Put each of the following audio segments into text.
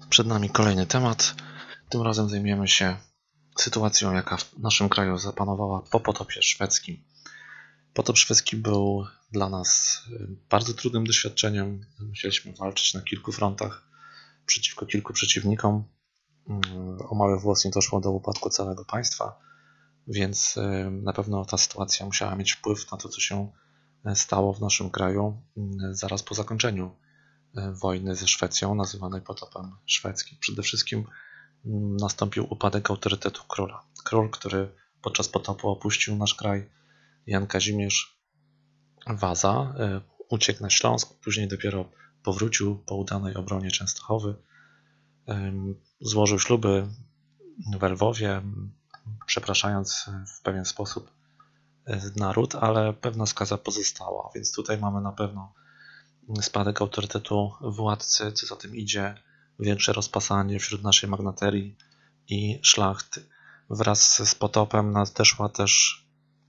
Przed nami kolejny temat. Tym razem zajmiemy się sytuacją, jaka w naszym kraju zapanowała po potopie szwedzkim. Potop szwedzki był dla nas bardzo trudnym doświadczeniem. Musieliśmy walczyć na kilku frontach przeciwko kilku przeciwnikom. O mały włos nie doszło do upadku całego państwa, więc na pewno ta sytuacja musiała mieć wpływ na to, co się stało w naszym kraju zaraz po zakończeniu wojny ze Szwecją, nazywanej potopem szwedzkim. Przede wszystkim nastąpił upadek autorytetu króla. Król, który podczas potopu opuścił nasz kraj, Jan Kazimierz Waza, uciekł na Śląsk, później dopiero powrócił po udanej obronie Częstochowy. Złożył śluby w Lwowie, przepraszając w pewien sposób naród, ale pewna skaza pozostała, więc tutaj mamy na pewno spadek autorytetu władcy, co za tym idzie, większe rozpasanie wśród naszej magnaterii i szlachty. Wraz z potopem nadeszła też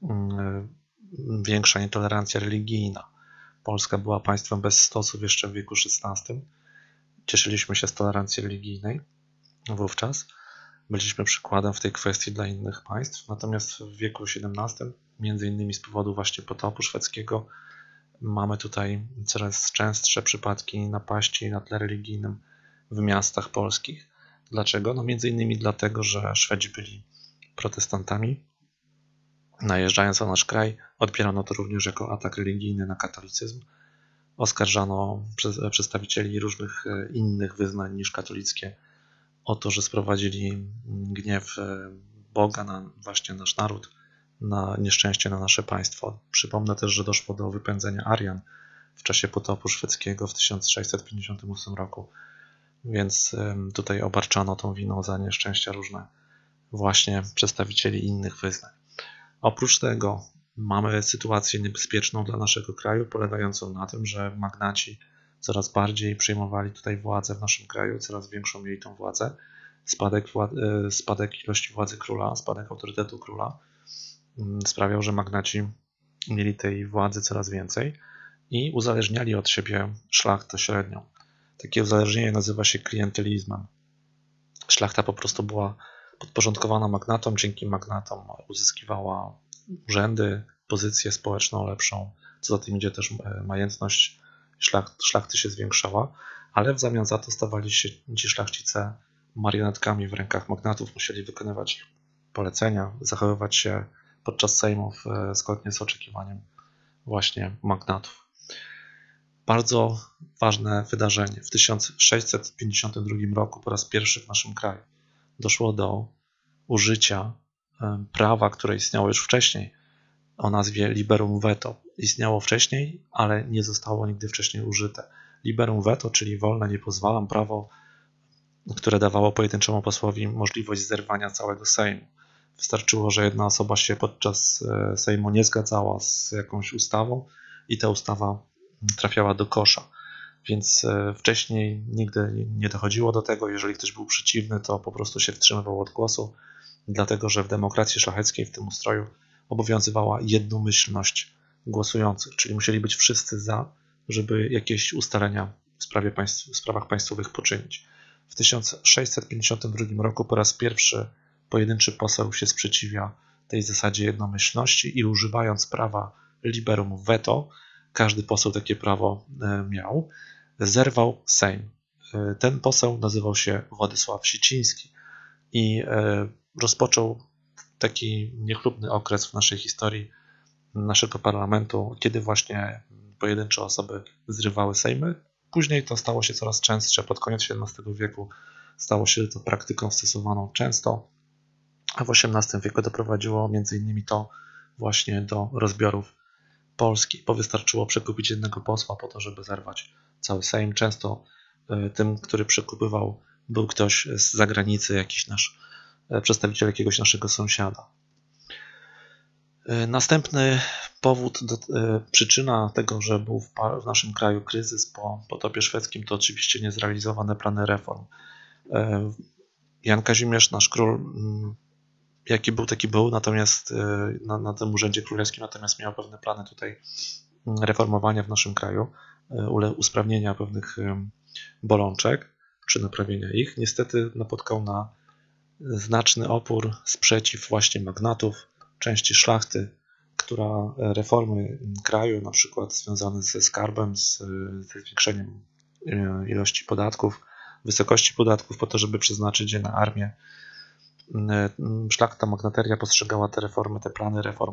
większa nietolerancja religijna. Polska była państwem bez stosów jeszcze w wieku XVI. Cieszyliśmy się z tolerancji religijnej wówczas. Byliśmy przykładem w tej kwestii dla innych państw. Natomiast w wieku XVII, między innymi z powodu właśnie potopu szwedzkiego, mamy tutaj coraz częstsze przypadki napaści na tle religijnym w miastach polskich. Dlaczego? No między innymi dlatego, że Szwedzi byli protestantami. Najeżdżając na nasz kraj, odbierano to również jako atak religijny na katolicyzm. Oskarżano przedstawicieli różnych innych wyznań niż katolickie o to, że sprowadzili gniew Boga na właśnie nasz naród, na nieszczęście na nasze państwo. Przypomnę też, że doszło do wypędzenia Arian w czasie potopu szwedzkiego w 1658 roku, więc tutaj obarczano tą winą za nieszczęścia różne właśnie przedstawicieli innych wyznań. Oprócz tego mamy sytuację niebezpieczną dla naszego kraju, polegającą na tym, że magnaci coraz bardziej przejmowali tutaj władzę w naszym kraju, coraz większą mieli tą władzę. Spadek ilości władzy króla, spadek autorytetu króla sprawiał, że magnaci mieli tej władzy coraz więcej i uzależniali od siebie szlachtę średnią. Takie uzależnienie nazywa się klientelizmem. Szlachta po prostu była podporządkowana magnatom, dzięki magnatom uzyskiwała urzędy, pozycję społeczną lepszą, co za tym idzie też majętność szlachty się zwiększała, ale w zamian za to stawali się ci szlachcice marionetkami w rękach magnatów, musieli wykonywać polecenia, zachowywać się podczas sejmów zgodnie z oczekiwaniem właśnie magnatów. Bardzo ważne wydarzenie. W 1652 roku po raz pierwszy w naszym kraju doszło do użycia prawa, które istniało już wcześniej, o nazwie liberum veto. Istniało wcześniej, ale nie zostało nigdy wcześniej użyte. Liberum veto, czyli wolne nie pozwalam, prawo, które dawało pojedynczemu posłowi możliwość zerwania całego Sejmu. Wystarczyło, że jedna osoba się podczas Sejmu nie zgadzała z jakąś ustawą i ta ustawa trafiała do kosza. Więc wcześniej nigdy nie dochodziło do tego. Jeżeli ktoś był przeciwny, to po prostu się wstrzymywał od głosu, dlatego że w demokracji szlacheckiej, w tym ustroju, obowiązywała jednomyślność głosujących, czyli musieli być wszyscy za, żeby jakieś ustalenia w sprawach państwowych poczynić. W 1652 roku po raz pierwszy pojedynczy poseł się sprzeciwia tej zasadzie jednomyślności i używając prawa liberum veto, każdy poseł takie prawo miał, zerwał Sejm. Ten poseł nazywał się Władysław Siciński i rozpoczął taki niechlubny okres w naszej historii naszego parlamentu, kiedy właśnie pojedyncze osoby zrywały Sejmy. Później to stało się coraz częstsze. Pod koniec XVII wieku stało się to praktyką stosowaną często, a w XVIII wieku doprowadziło m.in. to właśnie do rozbiorów Polski, bo wystarczyło przekupić jednego posła po to, żeby zerwać cały Sejm. Często tym, który przekupywał, był ktoś z zagranicy, jakiś nasz przedstawiciel jakiegoś naszego sąsiada. Następny powód, przyczyna tego, że był w naszym kraju kryzys po potopie szwedzkim, to oczywiście niezrealizowane plany reform. Jan Kazimierz, nasz król, jaki był, taki był, natomiast na tym urzędzie królewskim natomiast miał pewne plany tutaj reformowania w naszym kraju, usprawnienia pewnych bolączek. czy naprawienia ich. Niestety napotkał na znaczny opór, sprzeciw właśnie magnatów, części szlachty, która reformy kraju, na przykład związane ze skarbem, ze zwiększeniem ilości podatków, wysokości podatków po to, żeby przeznaczyć je na armię. Szlachta, magnateria postrzegała te reformy, te plany reform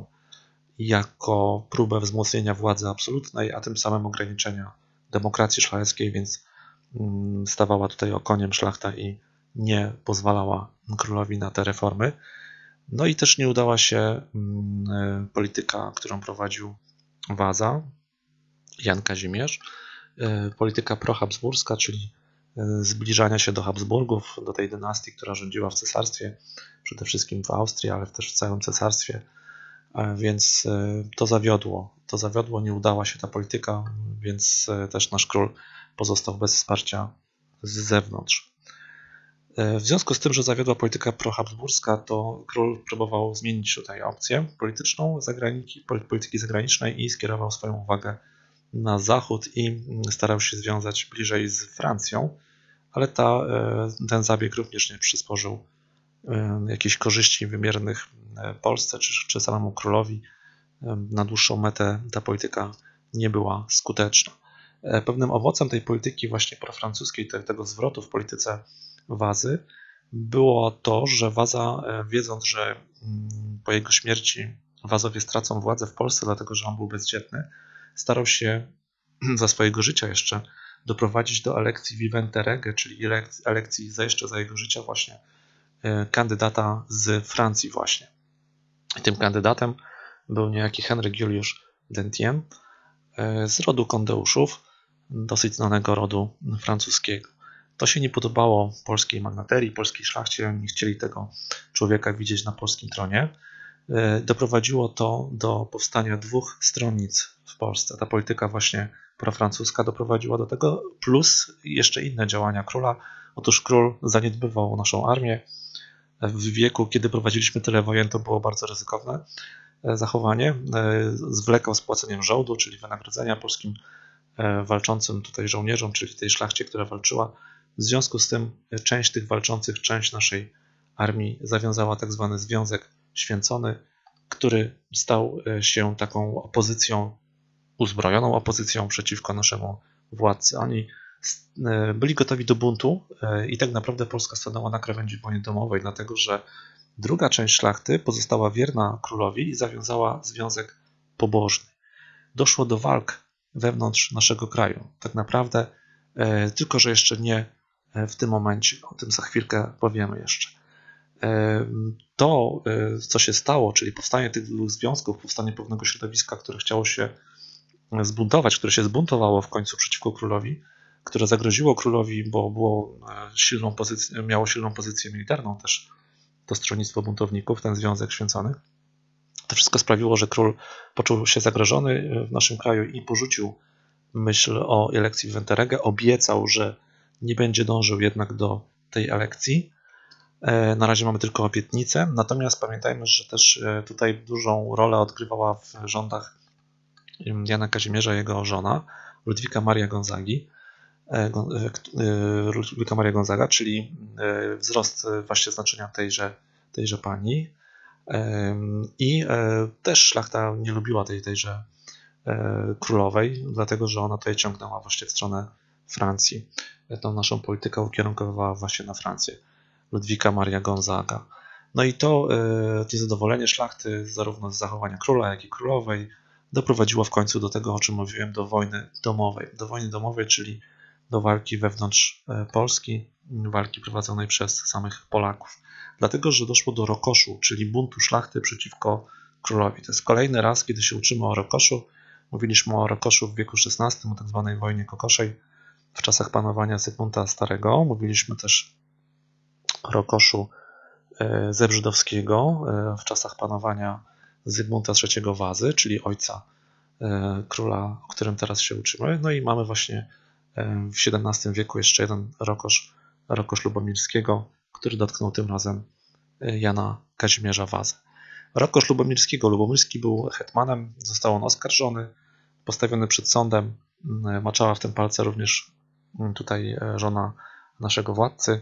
jako próbę wzmocnienia władzy absolutnej, a tym samym ograniczenia demokracji szlacheckiej, więc stawała tutaj okoniem szlachta i nie pozwalała królowi na te reformy. No i też nie udała się polityka, którą prowadził Wadza, Jan Kazimierz, polityka prohabsburska, czyli zbliżania się do Habsburgów, do tej dynastii, która rządziła w cesarstwie, przede wszystkim w Austrii, ale też w całym cesarstwie, więc to zawiodło, nie udała się ta polityka, więc też nasz król pozostał bez wsparcia z zewnątrz. W związku z tym, że zawiodła polityka prohabsburska, to król próbował zmienić tutaj opcję polityczną polityki zagranicznej i skierował swoją uwagę na zachód i starał się związać bliżej z Francją, ale ten zabieg również nie przysporzył jakichś korzyści wymiernych Polsce czy samemu królowi. Na dłuższą metę ta polityka nie była skuteczna. Pewnym owocem tej polityki właśnie profrancuskiej, tego zwrotu w polityce Wadzy, było to, że Wadza, wiedząc, że po jego śmierci Wadzowie stracą władzę w Polsce, dlatego że on był bezdzietny, starał się za swojego życia jeszcze doprowadzić do elekcji vivente rege, czyli elekcji jeszcze za jego życia właśnie kandydata z Francji właśnie. I tym kandydatem był niejaki Henryk Juliusz d'Enghien z rodu Kondeuszów, dosyć znanego rodu francuskiego. To się nie podobało polskiej magnaterii, polskiej szlachcie, nie chcieli tego człowieka widzieć na polskim tronie. Doprowadziło to do powstania dwóch stronnic w Polsce. Ta polityka właśnie profrancuska doprowadziła do tego, plus jeszcze inne działania króla. Otóż król zaniedbywał naszą armię. W wieku, kiedy prowadziliśmy tyle wojen, to było bardzo ryzykowne zachowanie. Zwlekał z płaceniem żołdu, czyli wynagrodzenia polskim walczącym tutaj żołnierzom, czyli tej szlachcie, która walczyła. W związku z tym część tych walczących, część naszej armii zawiązała tak zwany Związek Święcony, który stał się taką opozycją, uzbrojoną opozycją przeciwko naszemu władcy. Oni byli gotowi do buntu i tak naprawdę Polska stanęła na krawędzi wojny domowej, dlatego że druga część szlachty pozostała wierna królowi i zawiązała związek pobożny. Doszło do walk wewnątrz naszego kraju. Tak naprawdę, tylko że jeszcze nie w tym momencie, o tym za chwilkę powiemy jeszcze. To, co się stało, czyli powstanie tych dwóch związków, powstanie pewnego środowiska, które chciało się zbuntować, które się zbuntowało w końcu przeciwko królowi, które zagroziło królowi, bo miało silną pozycję militarną też to stronnictwo buntowników, ten Związek Święcony. To wszystko sprawiło, że król poczuł się zagrożony w naszym kraju i porzucił myśl o elekcji vivente rege. Obiecał, że nie będzie dążył jednak do tej elekcji. Na razie mamy tylko obietnicę, natomiast pamiętajmy, że też tutaj dużą rolę odgrywała w rządach Jana Kazimierza jego żona, Ludwika Maria Gonzaga, czyli wzrost właśnie znaczenia tejże pani. I też szlachta nie lubiła tejże królowej, dlatego że ona tutaj ciągnęła właśnie w stronę Francji. Tą naszą politykę ukierunkowała właśnie na Francję. Ludwika Maria Gonzaga. No i to niezadowolenie szlachty zarówno z zachowania króla, jak i królowej doprowadziło w końcu do tego, o czym mówiłem, do wojny domowej. Do wojny domowej, czyli do walki wewnątrz Polski, walki prowadzonej przez samych Polaków. Dlatego, że doszło do rokoszu, czyli buntu szlachty przeciwko królowi. To jest kolejny raz, kiedy się uczymy o rokoszu. Mówiliśmy o rokoszu w wieku XVI, o tak zwanej wojnie kokoszej w czasach panowania Zygmunta Starego. Mówiliśmy też o rokoszu zebrzydowskiego w czasach panowania Zygmunta III Wazy, czyli ojca króla, o którym teraz się uczymy. No i mamy właśnie w XVII wieku jeszcze jeden rokosz Lubomirskiego, który dotknął tym razem Jana Kazimierza Wazę. Rokosz Lubomirskiego. Lubomirski był hetmanem, został on oskarżony, postawiony przed sądem. Maczała w tym palce również tutaj żona naszego władcy.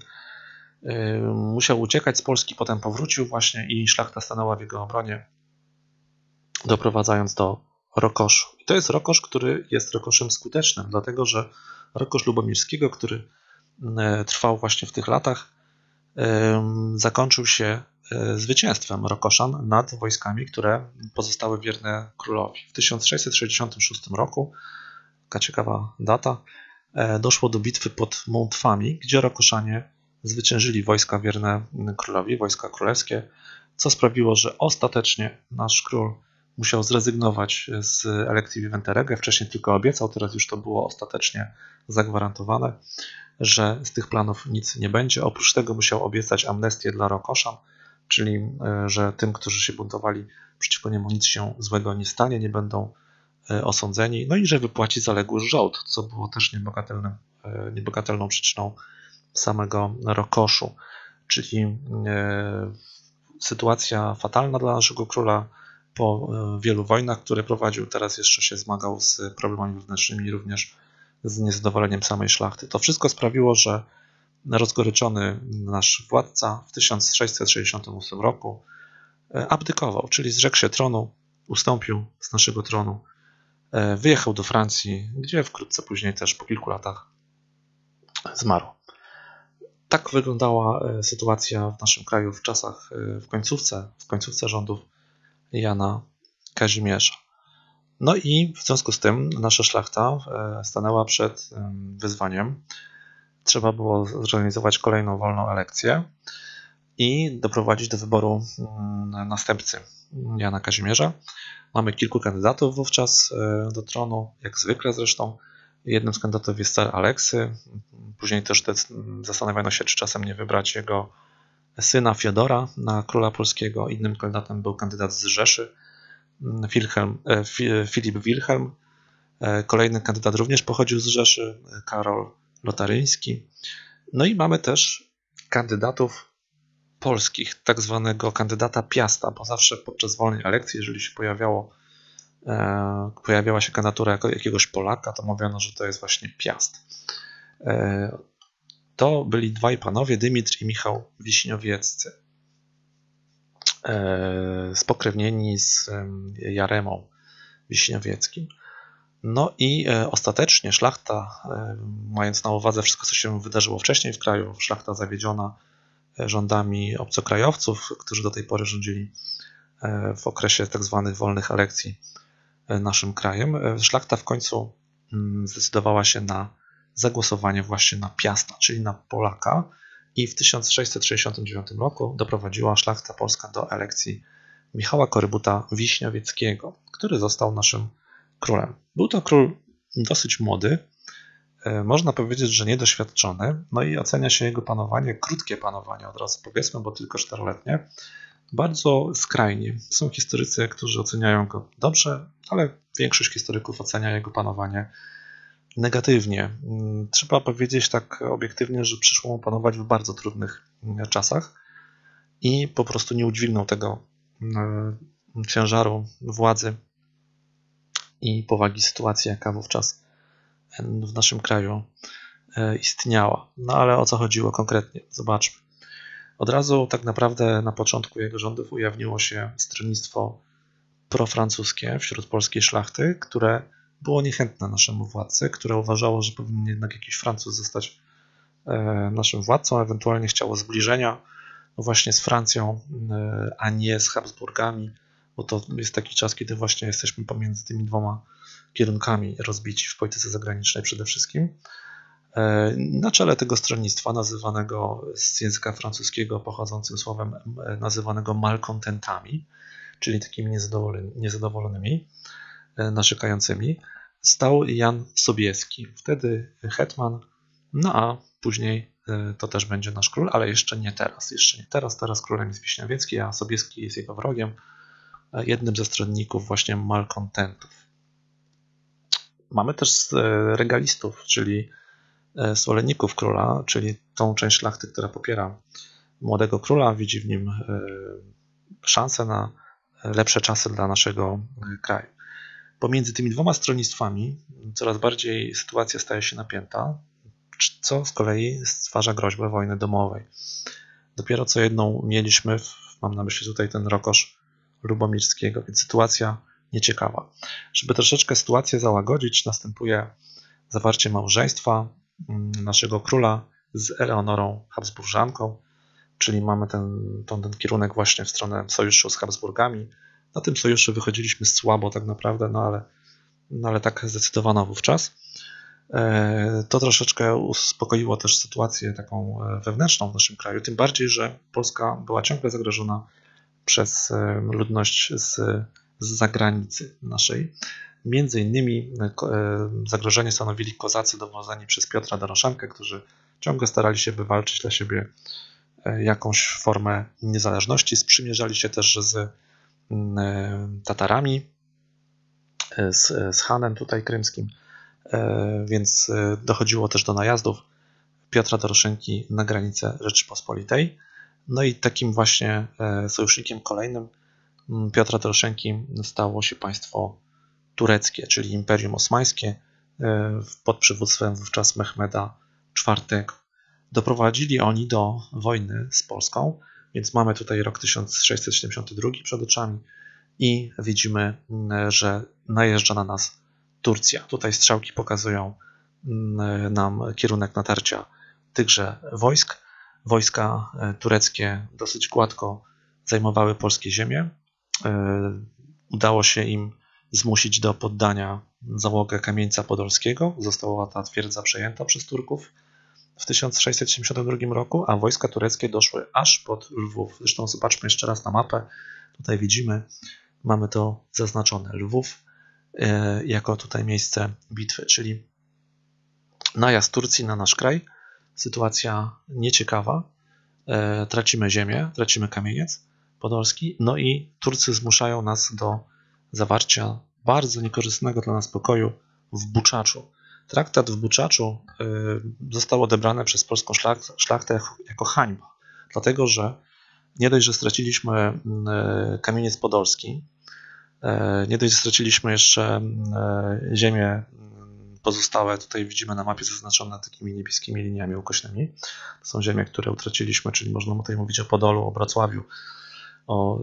Musiał uciekać z Polski, potem powrócił właśnie i szlachta stanęła w jego obronie, doprowadzając do rokoszu. I to jest rokosz, który jest rokoszem skutecznym, dlatego że rokosz Lubomirskiego, który trwał właśnie w tych latach, zakończył się zwycięstwem Rokoszan nad wojskami, które pozostały wierne królowi. W 1666 roku, taka ciekawa data, doszło do bitwy pod Montfami, gdzie Rokoszanie zwyciężyli wojska wierne królowi, wojska królewskie, co sprawiło, że ostatecznie nasz król musiał zrezygnować z elekcji Vivente Rege. Wcześniej tylko obiecał, teraz już to było ostatecznie zagwarantowane, że z tych planów nic nie będzie. Oprócz tego musiał obiecać amnestię dla Rokoszan, czyli że tym, którzy się buntowali przeciwko niemu, nic się złego nie stanie, nie będą osądzeni, no i że wypłaci zaległy żołd, co było też niebagatelną przyczyną samego rokoszu, czyli sytuacja fatalna dla naszego króla po wielu wojnach, które prowadził, teraz jeszcze się zmagał z problemami wewnętrznymi, również z niezadowoleniem samej szlachty. To wszystko sprawiło, że rozgoryczony nasz władca w 1668 roku abdykował, czyli zrzekł się tronu, ustąpił z naszego tronu, wyjechał do Francji, gdzie wkrótce później też po kilku latach zmarł. Tak wyglądała sytuacja w naszym kraju w czasach, w końcówce rządów Jana Kazimierza. No i w związku z tym nasza szlachta stanęła przed wyzwaniem. Trzeba było zorganizować kolejną wolną elekcję i doprowadzić do wyboru następcy Jana Kazimierza. Mamy kilku kandydatów wówczas do tronu, jak zwykle zresztą. Jednym z kandydatów jest car Aleksy. Później też zastanawiano się, czy czasem nie wybrać jego syna Fiodora na króla polskiego. Innym kandydatem był kandydat z Rzeszy, Filip Wilhelm. Kolejny kandydat również pochodził z Rzeszy, Karol Lotaryński. No i mamy też kandydatów polskich, tak zwanego kandydata Piasta, bo zawsze podczas wolnej elekcji, jeżeli się pojawiała się kandydatura jakiegoś Polaka, to mówiono, że to jest właśnie Piast. To byli dwaj panowie, Dymitr i Michał Wiśniowieccy, spokrewnieni z Jaremą Wiśniowieckim. No i ostatecznie szlachta, mając na uwadze wszystko, co się wydarzyło wcześniej w kraju, szlachta zawiedziona rządami obcokrajowców, którzy do tej pory rządzili w okresie tak zwanych wolnych elekcji naszym krajem, szlachta w końcu zdecydowała się na zagłosowanie właśnie na Piasta, czyli na Polaka, i w 1669 roku doprowadziła szlachta polska do elekcji Michała Korybuta Wiśniowieckiego, który został naszym królem. Był to król dosyć młody, można powiedzieć, że niedoświadczony, no i ocenia się jego panowanie, krótkie panowanie od razu powiedzmy, bo tylko 4-letnie, bardzo skrajnie. Są historycy, którzy oceniają go dobrze, ale większość historyków ocenia jego panowanie negatywnie. Trzeba powiedzieć tak obiektywnie, że przyszło mu panować w bardzo trudnych czasach i po prostu nie udźwignął tego ciężaru władzy i powagi sytuacji, jaka wówczas w naszym kraju istniała. No ale o co chodziło konkretnie? Zobaczmy. Od razu tak naprawdę na początku jego rządów ujawniło się stronnictwo profrancuskie wśród polskiej szlachty, które było niechętne naszemu władcy, które uważało, że powinien jednak jakiś Francuz zostać naszym władcą, ewentualnie chciało zbliżenia właśnie z Francją, a nie z Habsburgami, bo to jest taki czas, kiedy właśnie jesteśmy pomiędzy tymi dwoma kierunkami rozbici w polityce zagranicznej przede wszystkim. Na czele tego stronnictwa, nazywanego z języka francuskiego pochodzącym słowem, nazywanego malcontentami, czyli takimi niezadowolonymi, narzekającymi, stał Jan Sobieski, wtedy hetman, no a później to też będzie nasz król, ale jeszcze nie teraz. Teraz królem jest Wiśniowiecki, a Sobieski jest jego wrogiem, jednym ze stronników właśnie malcontentów. Mamy też regalistów, czyli zwolenników króla, czyli tą część szlachty, która popiera młodego króla, widzi w nim szansę na lepsze czasy dla naszego kraju. Pomiędzy tymi dwoma stronnictwami coraz bardziej sytuacja staje się napięta. co z kolei stwarza groźbę wojny domowej. Dopiero co jedną mieliśmy, mam na myśli tutaj ten Rokosz Lubomirskiego, więc sytuacja nieciekawa. Żeby troszeczkę sytuację załagodzić, następuje zawarcie małżeństwa naszego króla z Eleonorą Habsburżanką, czyli mamy ten kierunek właśnie w stronę sojuszu z Habsburgami. Na tym sojuszu wychodziliśmy słabo tak naprawdę, ale tak zdecydowano wówczas. To troszeczkę uspokoiło też sytuację taką wewnętrzną w naszym kraju, tym bardziej, że Polska była ciągle zagrożona przez ludność z zagranicy naszej. Między innymi zagrożenie stanowili kozacy dowodzeni przez Piotra Doroszenkę, którzy ciągle starali się wywalczyć dla siebie jakąś formę niezależności. Sprzymierzali się też z Tatarami, z Hanem tutaj krymskim, więc dochodziło też do najazdów Piotra Doroszenki na granicę Rzeczypospolitej. No i takim właśnie sojusznikiem kolejnym Piotra Doroszenki stało się państwo tureckie, czyli Imperium Osmańskie pod przywództwem wówczas Mehmeda IV. Doprowadzili oni do wojny z Polską, więc mamy tutaj rok 1672 przed oczami i widzimy, że najeżdża na nas Turcja. Tutaj strzałki pokazują nam kierunek natarcia tychże wojsk. Wojska tureckie dosyć gładko zajmowały polskie ziemie. Udało się im zmusić do poddania załogę Kamieńca Podolskiego. Została ta twierdza przejęta przez Turków w 1672 roku, a wojska tureckie doszły aż pod Lwów. Zresztą zobaczmy jeszcze raz na mapę. Tutaj widzimy, mamy to zaznaczone. Lwów jako tutaj miejsce bitwy, czyli najazd Turcji na nasz kraj. Sytuacja nieciekawa. Tracimy ziemię, tracimy Kamieniec Podolski, no i Turcy zmuszają nas do zawarcia bardzo niekorzystnego dla nas pokoju w Buczaczu. Traktat w Buczaczu został odebrany przez polską szlachtę jako hańba, dlatego że nie dość, że straciliśmy Kamieniec Podolski, nie dość, że straciliśmy jeszcze ziemię pozostałe, tutaj widzimy na mapie zaznaczone takimi niebieskimi liniami ukośnymi. To są ziemie, które utraciliśmy, czyli można tutaj mówić o Podolu, o Wrocławiu, o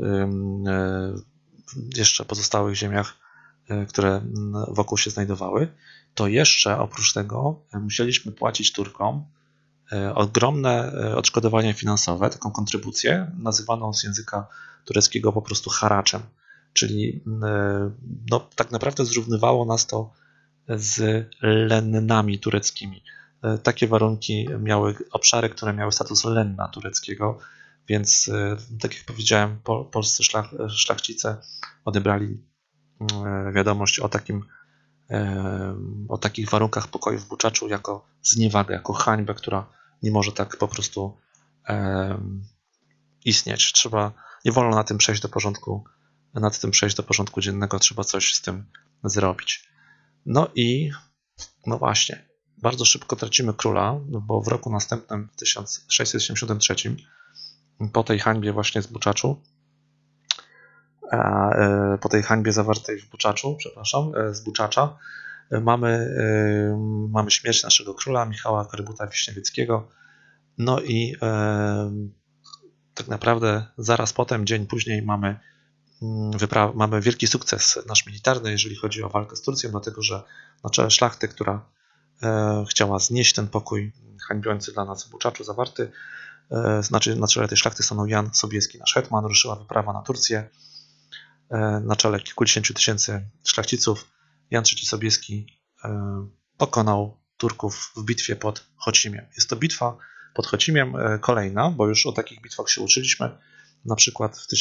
jeszcze pozostałych ziemiach, które wokół się znajdowały. To jeszcze oprócz tego musieliśmy płacić Turkom ogromne odszkodowanie finansowe, taką kontrybucję, nazywaną z języka tureckiego po prostu haraczem, czyli no, tak naprawdę zrównywało nas to z lennami tureckimi. Takie warunki miały obszary, które miały status lenna tureckiego, więc tak jak powiedziałem, polscy szlachcice odebrali wiadomość o takich warunkach pokoju w Buczaczu jako zniewagę, jako hańbę, która nie może tak po prostu istnieć. Nie wolno nad tym przejść do porządku dziennego, trzeba coś z tym zrobić. No właśnie, bardzo szybko tracimy króla, bo w roku następnym, w 1673, po tej hańbie właśnie z Buczaczu, po tej hańbie zawartej w Buczaczu, z Buczacza, mamy śmierć naszego króla, Michała Korybuta-Wiśniewieckiego, no i tak naprawdę zaraz potem, dzień później mamy wielki sukces nasz militarny, jeżeli chodzi o walkę z Turcją, dlatego że na czele szlachty, która chciała znieść ten pokój hańbiący dla nas w Buczaczu zawarty, znaczy na czele tej szlachty stanął Jan Sobieski, nasz hetman, ruszyła wyprawa na Turcję na czele kilkudziesięciu tysięcy szlachciców. Jan III Sobieski pokonał Turków w bitwie pod Chocimiem. Jest to bitwa pod Chocimiem kolejna, bo już o takich bitwach się uczyliśmy, na przykład w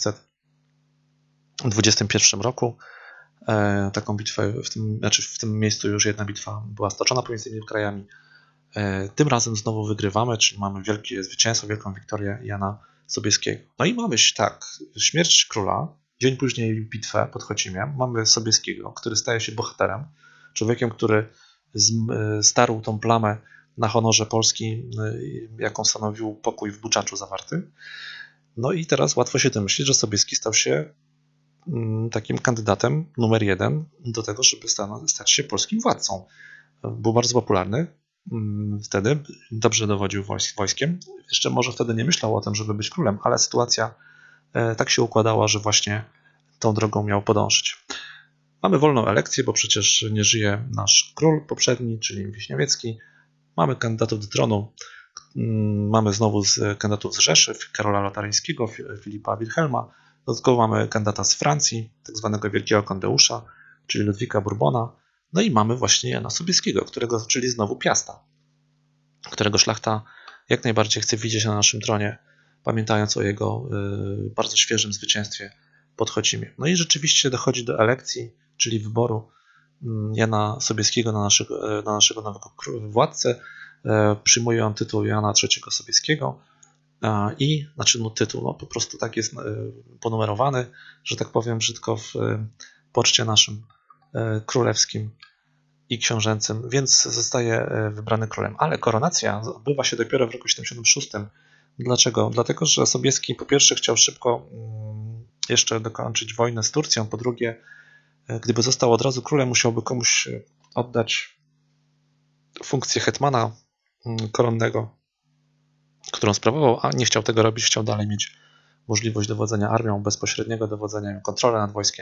1621 roku. Taką bitwę, w tym miejscu już jedna bitwa była stoczona pomiędzy tymi krajami. Tym razem znowu wygrywamy, czyli mamy wielkie zwycięstwo, wielką wiktorię Jana Sobieskiego. No i mamy śmierć króla, dzień później bitwę pod Chocimiem. Mamy Sobieskiego, który staje się bohaterem, człowiekiem, który starł tą plamę na honorze Polski, jaką stanowił pokój w Buczaczu zawarty. No i teraz łatwo się domyślić, że Sobieski stał się takim kandydatem numer 1 do tego, żeby stać się polskim władcą. Był bardzo popularny, wtedy dobrze dowodził wojskiem. Jeszcze może wtedy nie myślał o tym, żeby być królem, ale sytuacja tak się układała, że właśnie tą drogą miał podążyć. Mamy wolną elekcję, bo przecież nie żyje nasz król poprzedni, czyli Wiśniowiecki. Mamy kandydatów do tronu. Mamy znowu kandydatów z Rzeszy, Karola Lotaryńskiego, Filipa Wilhelma. Dodatkowo mamy kandydata z Francji, tak zwanego Wielkiego Kondeusza, czyli Ludwika Bourbona. No i mamy właśnie Jana Sobieskiego, czyli znowu Piasta, którego szlachta jak najbardziej chce widzieć na naszym tronie, pamiętając o jego bardzo świeżym zwycięstwie pod Chocimiem. No i rzeczywiście dochodzi do elekcji, czyli wyboru Jana Sobieskiego na naszego nowego władcę. Przyjmuje on tytuł Jana III Sobieskiego tytuł, po prostu tak jest ponumerowany, że tak powiem brzydko w poczcie naszym królewskim i książęcym, więc zostaje wybrany królem. Ale koronacja odbywa się dopiero w roku 76. Dlaczego? Dlatego, że Sobieski po pierwsze chciał szybko jeszcze dokończyć wojnę z Turcją, po drugie, gdyby został od razu królem, musiałby komuś oddać funkcję hetmana koronnego, którą sprawował, a nie chciał tego robić, chciał dalej mieć możliwość dowodzenia armią, bezpośredniego dowodzenia, kontrolę nad wojskiem,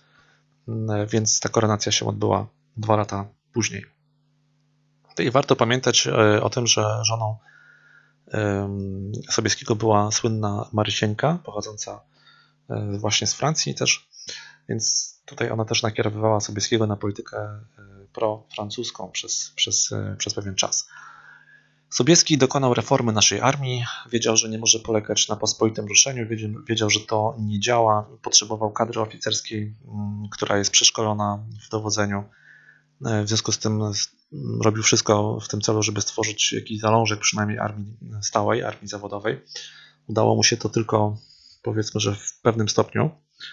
więc ta koronacja się odbyła 2 lata później. I warto pamiętać o tym, że żoną Sobieskiego była słynna Marysieńka, pochodząca właśnie z Francji też, więc tutaj ona też nakierowywała Sobieskiego na politykę profrancuską przez pewien czas. Sobieski dokonał reformy naszej armii, wiedział, że nie może polegać na pospolitym ruszeniu, wiedział, że to nie działa, potrzebował kadry oficerskiej, która jest przeszkolona w dowodzeniu. W związku z tym robił wszystko w tym celu, żeby stworzyć jakiś zalążek przynajmniej armii stałej, armii zawodowej. Udało mu się to tylko, powiedzmy, że w pewnym stopniu.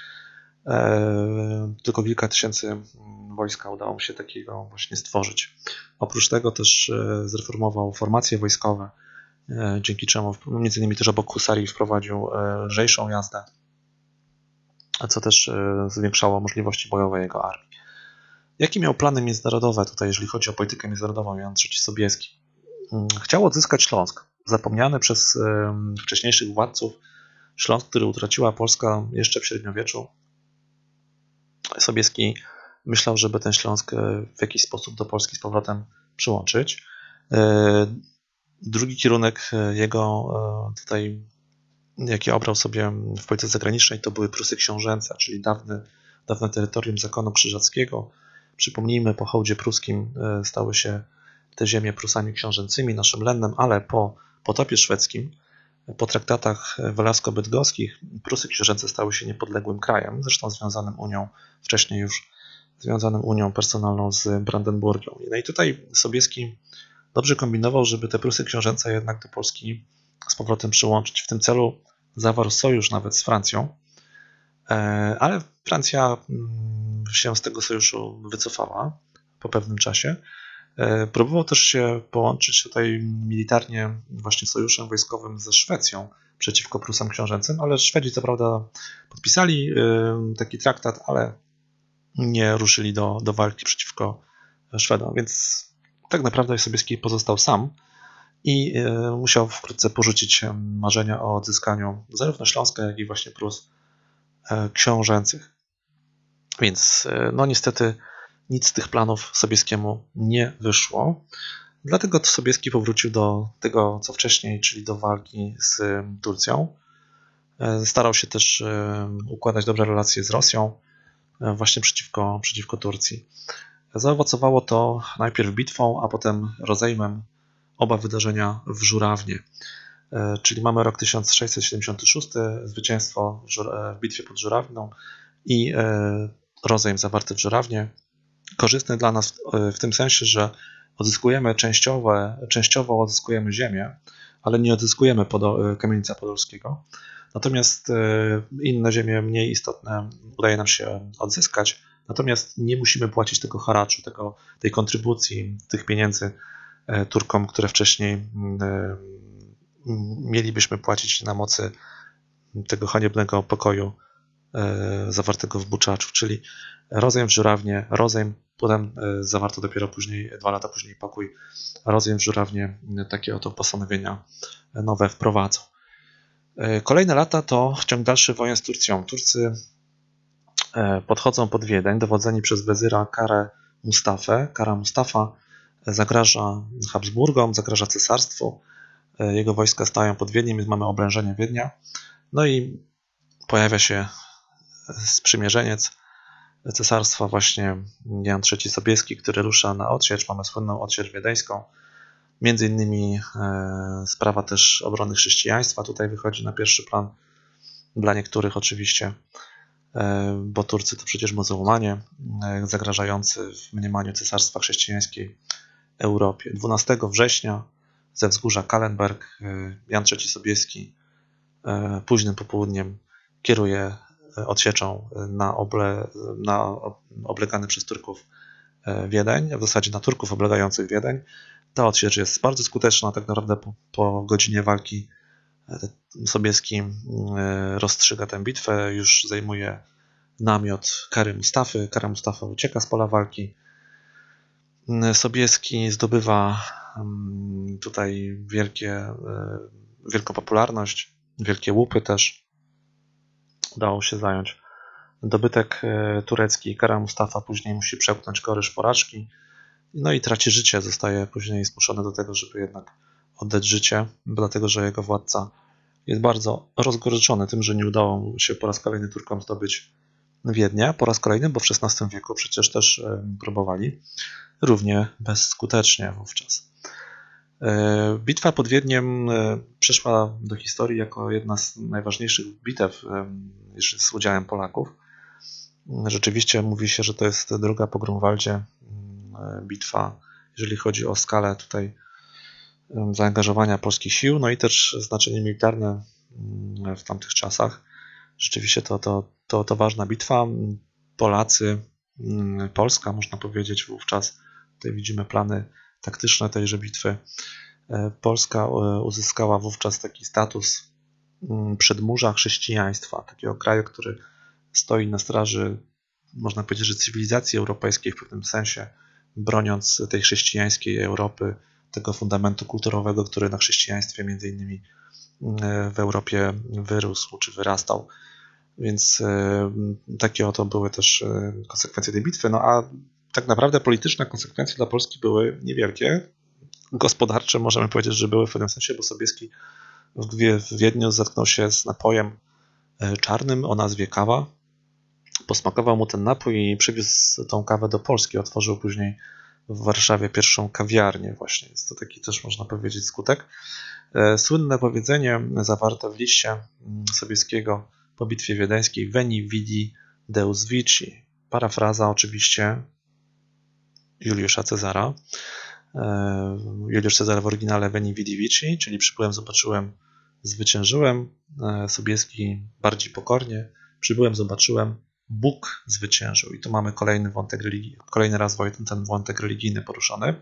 Tylko kilka tysięcy wojska udało mu się takiego właśnie stworzyć. Oprócz tego też zreformował formacje wojskowe, dzięki czemu między innymi też obok husarii wprowadził lżejszą jazdę, co też zwiększało możliwości bojowe jego armii. Jakie miał plany międzynarodowe tutaj, jeżeli chodzi o politykę międzynarodową Jan III Sobieski? Chciał odzyskać Śląsk, zapomniany przez wcześniejszych władców Śląsk, który utraciła Polska jeszcze w średniowieczu. Sobieski myślał, żeby ten Śląsk w jakiś sposób do Polski z powrotem przyłączyć. Drugi kierunek jego tutaj, jaki obrał sobie w polityce zagranicznej, to były Prusy Książęce, czyli dawne terytorium zakonu krzyżackiego. Przypomnijmy, po hołdzie pruskim stały się te ziemie Prusami książęcymi, naszym Lennem, ale po potopie szwedzkim, po traktatach welasko-bydgoskich, Prusy Książęce stały się niepodległym krajem, zresztą wcześniej już związanym unią personalną z Brandenburgią. No i tutaj Sobieski dobrze kombinował, żeby te Prusy Książęce jednak do Polski z powrotem przyłączyć. W tym celu zawarł sojusz nawet z Francją, ale Francja się z tego sojuszu wycofała po pewnym czasie. Próbował też się połączyć tutaj militarnie właśnie sojuszem wojskowym ze Szwecją przeciwko Prusom Książęcym, ale Szwedzi co prawda podpisali taki traktat, ale nie ruszyli do walki przeciwko Szwedom, więc tak naprawdę Sobieski pozostał sam i musiał wkrótce porzucić marzenia o odzyskaniu zarówno Śląska, jak i właśnie Prus książęcych. Więc niestety nic z tych planów Sobieskiemu nie wyszło. Dlatego Sobieski powrócił do tego, co wcześniej, czyli do walki z Turcją. Starał się też układać dobre relacje z Rosją właśnie przeciwko Turcji. Zaowocowało to najpierw bitwą, a potem rozejmem. Oba wydarzenia w Żurawnie. Czyli mamy rok 1676, zwycięstwo w bitwie pod Żurawną i rozejm zawarty w Żurawnie. Korzystny dla nas w tym sensie, że odzyskujemy częściowo odzyskujemy ziemię, ale nie odzyskujemy Kamienica Podolskiego. Natomiast inne ziemie mniej istotne udaje nam się odzyskać, natomiast nie musimy płacić tego haraczu, tej kontrybucji, tych pieniędzy Turkom, które wcześniej mielibyśmy płacić na mocy tego haniebnego pokoju zawartego w Buczaczu, czyli rozejm w Żurawnie, rozejm Potem zawarto dopiero później, 2 lata później pokój rozejm w Żurawnie, takie oto postanowienia nowe wprowadzą. Kolejne lata to ciąg dalszy wojen z Turcją. Turcy podchodzą pod Wiedeń, dowodzeni przez wezyra Kara Mustafę. Kara Mustafa zagraża Habsburgom, zagraża cesarstwu. Jego wojska stają pod Wiedniem, więc mamy oblężenie Wiednia. No i pojawia się sprzymierzeniec cesarstwa, właśnie Jan III Sobieski, który rusza na odsiecz. Mamy słynną odsiecz wiedeńską. Między innymi sprawa też obrony chrześcijaństwa tutaj wychodzi na pierwszy plan. Dla niektórych oczywiście, bo Turcy to przecież muzułmanie zagrażający w mniemaniu cesarstwa chrześcijańskiej Europie. 12 września ze wzgórza Kahlenberg Jan III Sobieski późnym popołudniem kieruje odsieczą na oblegany przez Turków Wiedeń, w zasadzie na Turków oblegających Wiedeń. Ta odsiecz jest bardzo skuteczna, tak naprawdę po godzinie walki Sobieski rozstrzyga tę bitwę, już zajmuje namiot Kary Mustafy. Kara Mustafa ucieka z pola walki. Sobieski zdobywa tutaj wielką popularność, wielkie łupy też udało się zająć. Dobytek turecki, Kara Mustafa później musi przełknąć goryż porażki, no i traci życie, zostaje później zmuszony do tego, żeby jednak oddać życie, dlatego że jego władca jest bardzo rozgoryczony tym, że nie udało mu się po raz kolejny Turkom zdobyć Wiednia, po raz kolejny, bo w XVI wieku przecież też próbowali, równie bezskutecznie wówczas. Bitwa pod Wiedniem przeszła do historii jako jedna z najważniejszych bitew z udziałem Polaków. Rzeczywiście mówi się, że to jest druga po Grunwaldzie bitwa, jeżeli chodzi o skalę tutaj zaangażowania polskich sił, no i też znaczenie militarne w tamtych czasach. Rzeczywiście to ważna bitwa. Polacy, Polska, można powiedzieć wówczas, tutaj widzimy plany taktyczne tejże bitwy. Polska uzyskała wówczas taki status przedmurza chrześcijaństwa, takiego kraju, który stoi na straży, można powiedzieć, że cywilizacji europejskiej w pewnym sensie, broniąc tej chrześcijańskiej Europy, tego fundamentu kulturowego, który na chrześcijaństwie między innymi w Europie wyrósł czy wyrastał. Więc takie oto były też konsekwencje tej bitwy. No a tak naprawdę polityczne konsekwencje dla Polski były niewielkie. Gospodarcze możemy powiedzieć, że były w pewnym sensie, bo Sobieski w Wiedniu zetknął się z napojem czarnym o nazwie kawa. Posmakował mu ten napój i przywiózł tą kawę do Polski. Otworzył później w Warszawie pierwszą kawiarnię właśnie. Jest to taki też, można powiedzieć, skutek. Słynne powiedzenie zawarte w liście Sobieskiego po bitwie wiedeńskiej Veni vidi Deus vici. Parafraza oczywiście Juliusza Cezara. Juliusz Cezar w oryginale Veni vidi vici, czyli przybyłem, zobaczyłem, zwyciężyłem. Sobieski bardziej pokornie. Przybyłem, zobaczyłem, Bóg zwyciężył. I tu mamy kolejny wątek religii, kolejny raz ten wątek religijny poruszony.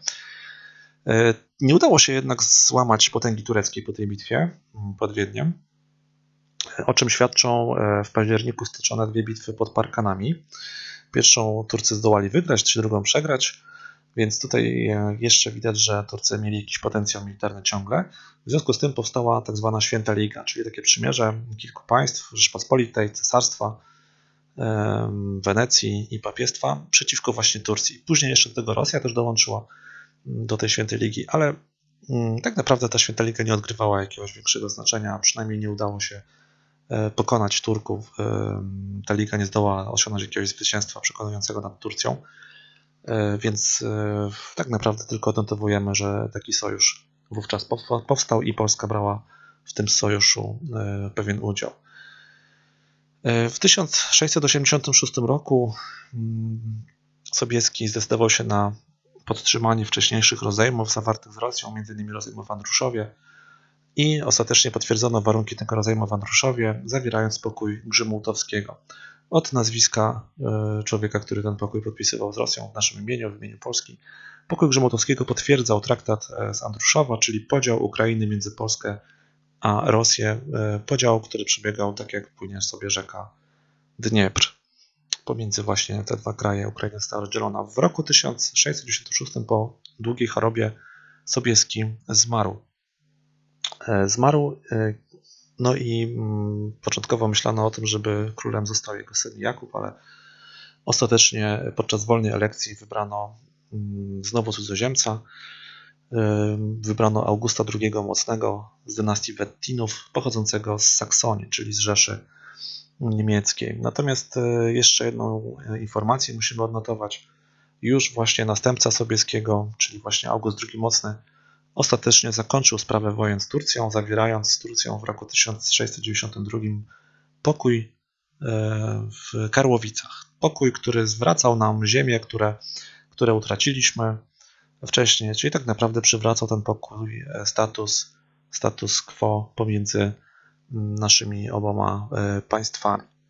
Nie udało się jednak złamać potęgi tureckiej po tej bitwie pod Wiedniem, o czym świadczą w październiku stoczone 2 bitwy pod Parkanami. Pierwszą Turcy zdołali wygrać, drugą przegrać, więc tutaj jeszcze widać, że Turcy mieli jakiś potencjał militarny ciągle. W związku z tym powstała tak zwana Święta Liga, czyli takie przymierze kilku państw, Rzeczpospolitej, Cesarstwa, Wenecji i papiestwa przeciwko właśnie Turcji. Później jeszcze do tego Rosja też dołączyła do tej Świętej Ligi, ale tak naprawdę ta Święta Liga nie odgrywała jakiegoś większego znaczenia, a przynajmniej nie udało się pokonać Turków. Ta liga nie zdołała osiągnąć jakiegoś zwycięstwa przekonującego nad Turcją, więc tak naprawdę tylko odnotowujemy, że taki sojusz wówczas powstał i Polska brała w tym sojuszu pewien udział. W 1686 roku Sobieski zdecydował się na podtrzymanie wcześniejszych rozejmów zawartych z Rosją, m.in. rozejmu w Andruszowie, i ostatecznie potwierdzono warunki tego rozejmu w Andruszowie, zawierając pokój Grzymułtowskiego. Od nazwiska człowieka, który ten pokój podpisywał z Rosją w naszym imieniu, w imieniu Polski. Pokój Grzymułtowskiego potwierdzał traktat z Andruszowa, czyli podział Ukrainy między Polskę a Rosję. Podział, który przebiegał tak, jak płynie sobie rzeka Dniepr. pomiędzy właśnie te dwa kraje Ukraina została rozdzielona. W roku 1696 po długiej chorobie Sobieski zmarł. No i początkowo myślano o tym, żeby królem został jego syn Jakub, ale ostatecznie podczas wolnej elekcji wybrano znowu cudzoziemca. Wybrano Augusta II Mocnego z dynastii Wettinów, pochodzącego z Saksonii, czyli z Rzeszy Niemieckiej. Natomiast jeszcze jedną informację musimy odnotować. Już właśnie następca Sobieskiego, czyli właśnie August II Mocny, ostatecznie zakończył sprawę wojen z Turcją, zawierając z Turcją w roku 1692 pokój w Karłowicach. Pokój, który zwracał nam ziemię, które utraciliśmy wcześniej, czyli tak naprawdę przywracał ten pokój status quo pomiędzy naszymi oboma państwami.